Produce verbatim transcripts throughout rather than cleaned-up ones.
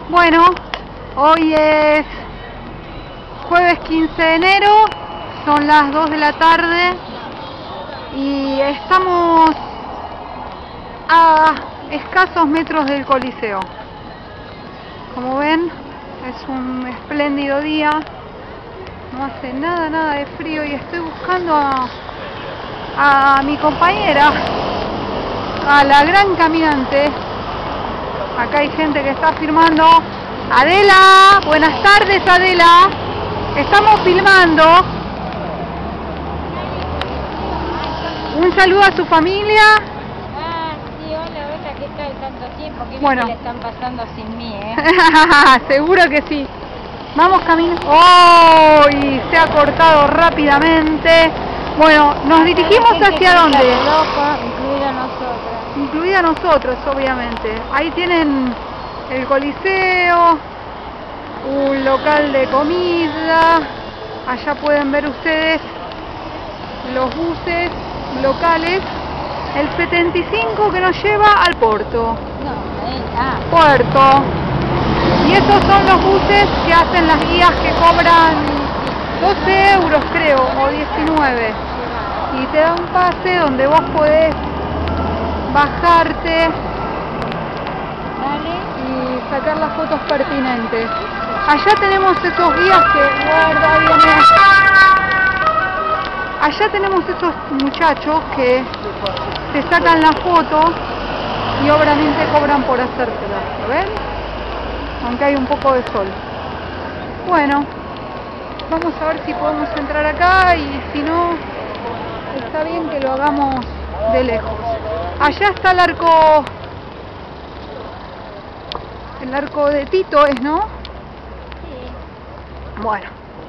Bueno, hoy es jueves quince de enero, son las dos de la tarde y estamos a escasos metros del Coliseo. Como ven, es un espléndido día, no hace nada, nada de frío y estoy buscando a, a mi compañera, a la gran caminante. Acá hay gente que está filmando. Adela, buenas tardes Adela. Estamos filmando. Un saludo a su familia. Ah, sí, hola, hola, ¿qué tal? Tanto tiempo, qué bueno. bien que le están pasando sin mí, ¿eh? Seguro que sí. Vamos caminando. ¡Oh! Y se ha cortado rápidamente. Bueno, nos dirigimos hacia dónde. Loco, incluida nosotros. Incluida nosotros, obviamente. Ahí tienen el Coliseo, un local de comida. Allá pueden ver ustedes los buses locales. El setenta y cinco que nos lleva al puerto. No, eh, ah. Puerto. Y esos son los buses que hacen las guías que cobran doce euros creo, o diecinueve. Y te da un pase donde vos podés bajarte Dale. y sacar las fotos pertinentes. Allá tenemos esos guías que guarda bien. Allá tenemos esos muchachos que te sacan la foto y obviamente cobran por hacértela, ¿lo ven? Aunque hay un poco de sol. Bueno, vamos a ver si podemos entrar acá y si no, está bien que lo hagamos de lejos. Allá está el arco, el arco de Tito es, ¿no? Sí. Bueno,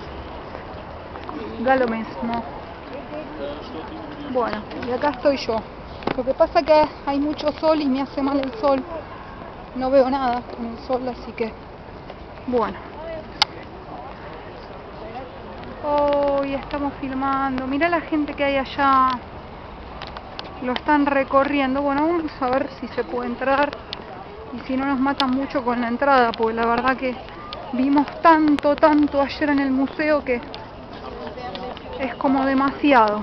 da lo mismo. Bueno, y acá estoy yo. Lo que pasa es que hay mucho sol y me hace mal el sol. No veo nada con el sol, así que bueno. Hoy estamos filmando. Mirá la gente que hay allá. Lo están recorriendo. Bueno, vamos a ver si se puede entrar y si no nos matan mucho con la entrada, porque la verdad que vimos tanto, tanto ayer en el museo que es como demasiado.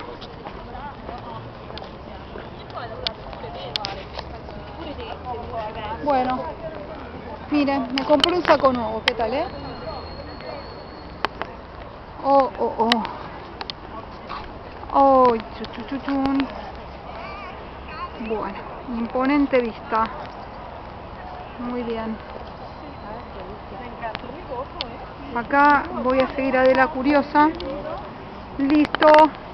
Bueno, miren, me compré un saco nuevo, ¿qué tal, eh? Oh, oh, oh. Oh, chuchuchuchun. Bueno, imponente vista. Muy bien. Acá voy a seguir a Adela Curiosa. Listo.